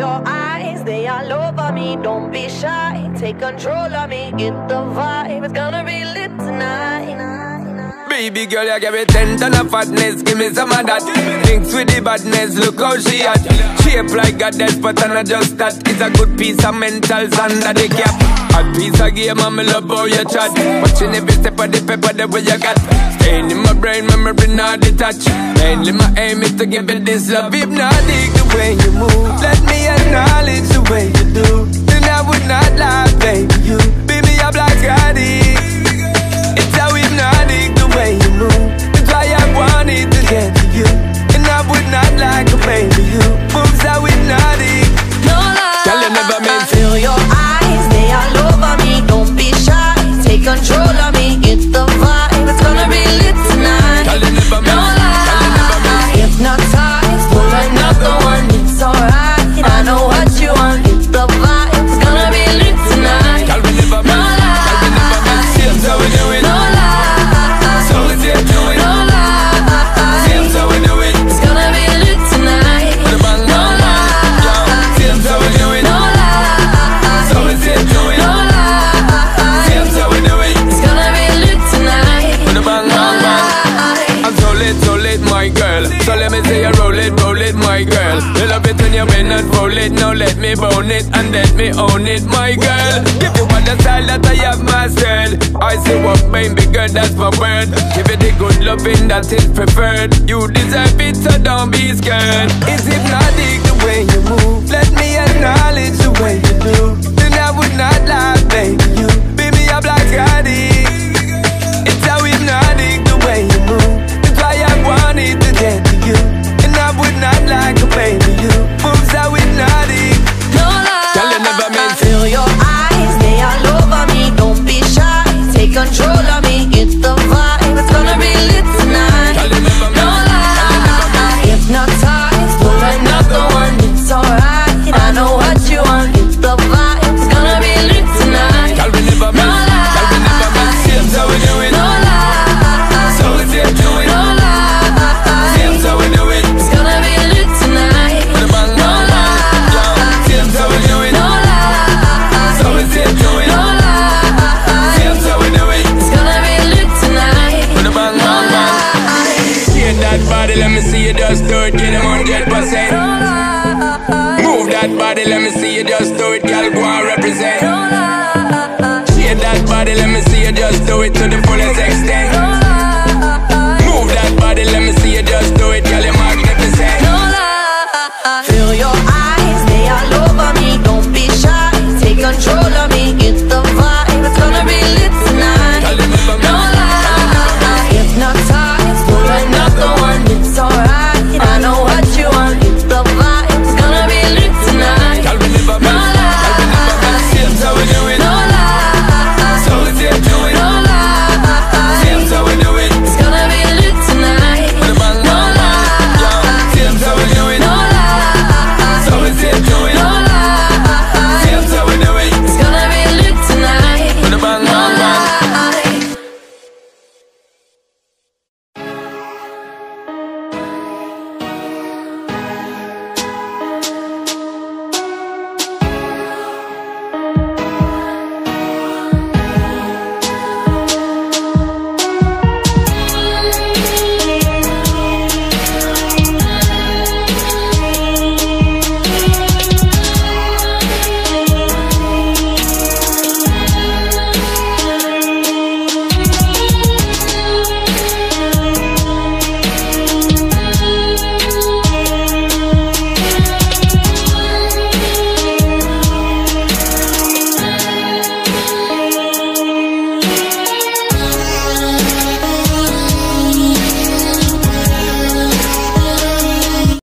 your eyes, they all over me. Don't be shy, take control of me. Get the vibe, it's gonna be lit tonight. Baby girl, you give me 10 ton of fatness, give me some of that. Thinks with the badness, look how she at. Shape like a death, but I'm not just that. It's a good piece of mental under the cap. A piece of game, I'm love how you chat. Watching every step of the pepper, the way you got. Staying in my brain, memory not detached. Mainly my aim is to give it this love. Hypnotic the way you move, let me acknowledge the way you do. Then I would not lie, baby, you beat me up like addict. It's how hypnotic the way you move. That's why I wanted to get to you. And I would not like a baby, you moves how hypnotic. No lie, girl, you never meant to. Feel your eyes, they all over me. Don't be shy, take control of me. Get the vibe, it's gonna be lit tonight. Girl, you never meant. No lie, hypnotized, pull another one. It's alright, I know what you want. Get the vibe, it's gonna be lit tonight. Girl, we never meant. Girl, we never meant. Same how we do it. No lie, so we say do it. no lie, same how we do it. it's gonna be lit tonight. With a bang, No bang, bang. Yo, same how we do it. No lie, so we say do it. no lie, Same how we do it. it's gonna be lit tonight. With a bang, bang, bang. I'm so late, my girl. So let me say you roll it, my girl. You love it when you bend and roll it. Now let me bone it and let me own it, my girl. Give you all the style that I have mastered. I say what baby girl, that's my word. Give it the good loving that is preferred. You deserve it, so don't be scared. It's hypnotic the way you move. Let me acknowledge the way you do. Then I would not lie, baby. You beat me up like addict. It's how hypnotic the way you move. That's why I wanted to get to you. And I would not like a baby. You moves how hypnotic. No lie, Girl, you never meant to. feel your eyes, they all over me. Don't be shy, take control of me. Get the vibe, it's gonna be lit tonight. Girl, you never No meant. lie, hypnotized, pull another one. It's alright, I know what you want. Get the vibe, it's gonna be lit tonight. Girl, we never No meant. lie, Girl, we never meant. Same how we do it. no lie, So we say do it. no lie, Same how we do it. it's gonna be lit tonight. With a bang, No bang, bang. Yo, same how we do it. no lie, So we say do it. no lie, Same how we do it. it's gonna be lit tonight. With a bang, bang, bang. Shake that body, let me see you just do it. Get them 100%. Move that body, let me see you just do it. Girl, go and represent. Shake that body, let me see you just do it to the fullest extent.